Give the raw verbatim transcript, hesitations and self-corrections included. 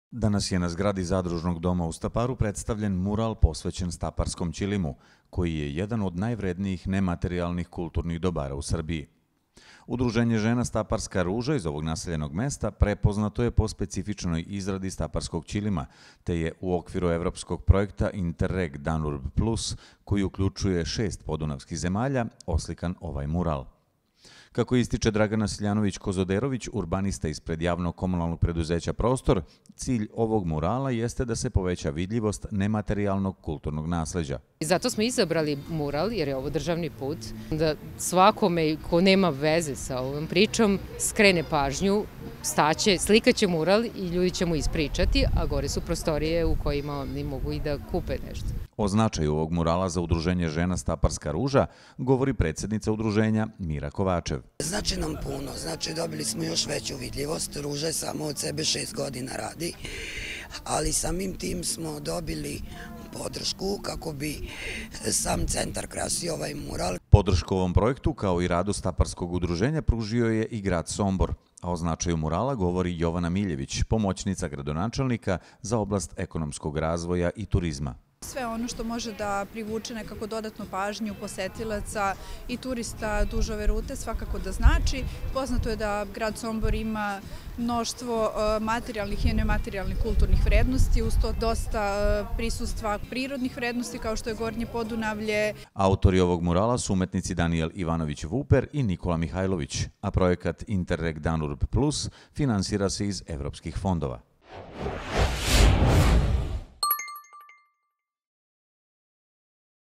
Danas je na zgradi Zadružnog doma u Staparu predstavljen mural posvećen staparskom ćilimu, koji je jedan od najvrednijih nematerijalnih kulturnih dobara u Srbiji. Udruženje žena Staparska ruža iz ovog naseljenog mesta prepoznato je po specifičnoj izradi staparskog ćilima, te je u okviru evropskog projekta Interreg Danurb Plus, koji uključuje šest podunavskih zemalja, oslikan ovaj mural. Kako ističe Dragana Siljanović-Kozoderović, urbanista ispred javnog komunalnog preduzeća Prostor, cilj ovog murala jeste da se poveća vidljivost nematerijalnog kulturnog nasleđa. Zato smo izabrali mural, jer je ovo državni put, da svakome ko nema veze sa ovom pričom skrene pažnju, staće, slikaće mural i ljudi će mu ispričati, a gore su prostorije u kojima oni mogu i da kupe nešto. O značaju ovog murala za udruženje žena Staparska ruža govori predsjednica udruženja Mira Kovačev. Znači nam puno, znači dobili smo još veću vidljivost, Ruža je samo od sebe šest godina radi, ali samim tim smo dobili podršku kako bi sam centar krasio ovaj mural. Podršku ovom projektu kao i radu Staparskog udruženja pružio je i grad Sombor, a o značaju murala govori Jovana Miljević, pomoćnica gradonačelnika za oblast ekonomskog razvoja i turizma. Sve ono što može da privuče nekako dodatnu pažnju posetilaca i turista duž ove rute svakako da znači. Poznato je da grad Sombor ima mnoštvo materijalnih i nematerijalnih kulturnih vrednosti, uz to dosta prisustva prirodnih vrednosti kao što je Gornje Podunavlje. Autori ovog murala su umetnici Danijel Ivanović-Vuper i Nikola Mihajlović, a projekat Interreg Danurb Plus finansira se iz evropskih fondova.